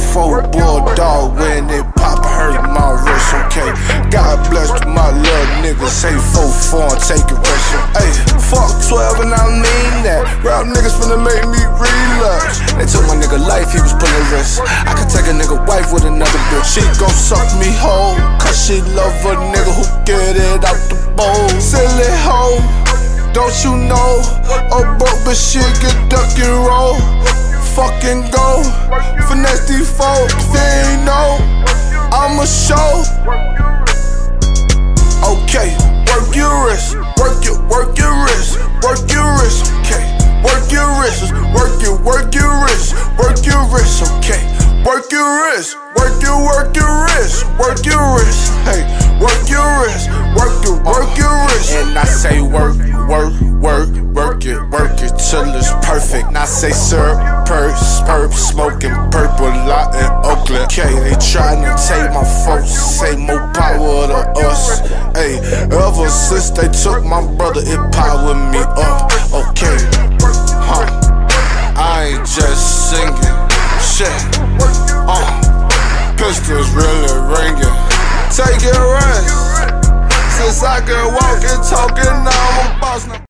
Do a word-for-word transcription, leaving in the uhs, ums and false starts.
four bulldog when it pop hurt my wrist, okay. God bless my little nigga, say four four and take a rest. Hey, fuck twelve and I mean that. Rap niggas finna make me relapse. They took my nigga life, he was pulling risks. I could take a nigga wife with another bitch. She gon' suck me whole, cause she love a nigga who get it out the bowl. Silly hoe, don't you know? A broke bitch shit get duck and roll. Fucking go, finesse these folks, they ain't know I'ma show. Okay, work your wrist, work your, work your wrist, work your wrist, okay. Work your wrist, work your, work your wrist, work your wrist, okay. Work your wrist, work your, work your wrist, work your wrist, hey. Work your wrist, work your, work your wrist. And I say work, work, work, work it, work it till it's perfect. And I say syrup, perp, perp, smoking purple lot in Oakland. Okay, they tryna take my folks, say more power to us. Hey, ever since they took my brother, it powered me up. Okay, huh? I ain't just singing, shit. Uh, pistols really ringing. Take a rest. Since I can walk and talk and now I'm a boss now.